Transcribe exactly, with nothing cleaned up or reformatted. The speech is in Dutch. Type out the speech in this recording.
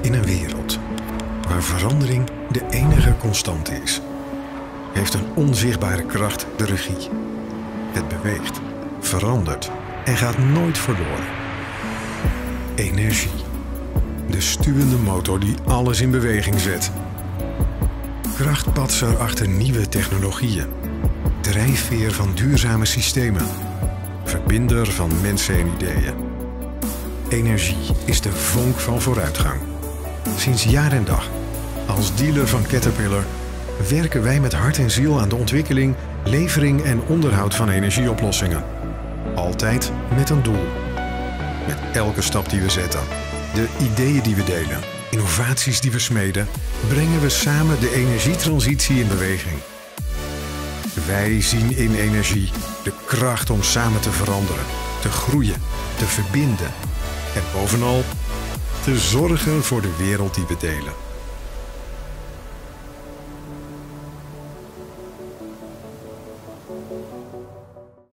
In een wereld waar verandering de enige constante is, heeft een onzichtbare kracht de regie. Het beweegt, verandert en gaat nooit verloren. Energie. De stuwende motor die alles in beweging zet. Krachtpatser achter nieuwe technologieën. Drijfveer van duurzame systemen. Verbinder van mensen en ideeën. Energie is de vonk van vooruitgang. Sinds jaar en dag, als dealer van Caterpillar, werken wij met hart en ziel aan de ontwikkeling, levering en onderhoud van energieoplossingen. Altijd met een doel. Met elke stap die we zetten, de ideeën die we delen, innovaties die we smeden, brengen we samen de energietransitie in beweging. Wij zien in energie de kracht om samen te veranderen, te groeien, te verbinden en bovenal te zorgen voor de wereld die we delen.